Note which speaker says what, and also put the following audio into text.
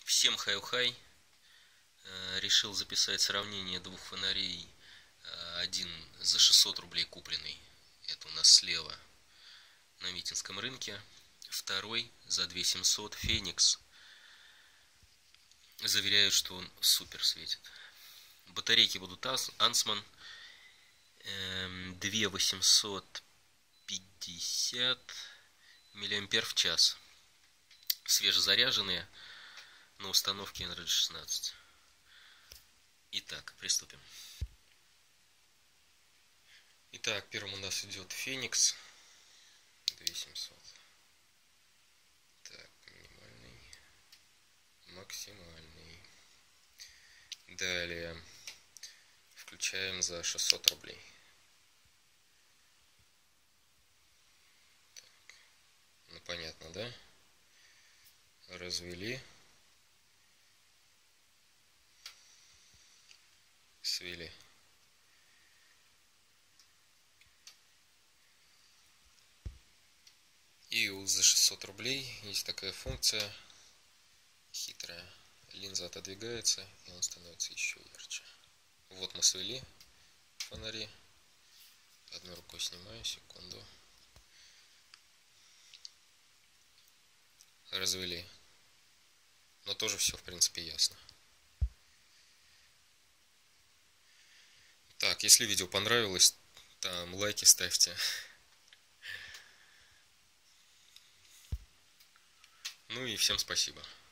Speaker 1: Всем хай-хай. Решил записать сравнение двух фонарей. Один за 600 рублей купленный. Это у нас слева на Митинском рынке. Второй за 2700 Феникс. Заверяют, что он супер светит. Батарейки будут Ансман. 2850 миллиампер в час. Свежезаряженные на установке NRED16. Итак, приступим. Итак, первым у нас идет Феникс 2700. Так, минимальный, максимальный. Далее включаем за 600 рублей. Так. Ну понятно, да? Развели, свели. И за 600 рублей есть такая функция хитрая. Линза отодвигается, и он становится еще ярче. Вот мы свели фонари. Одной рукой снимаю, секунду. Развели. Но тоже все в принципе ясно. Так, если видео понравилось, там лайки ставьте. Ну и всем спасибо.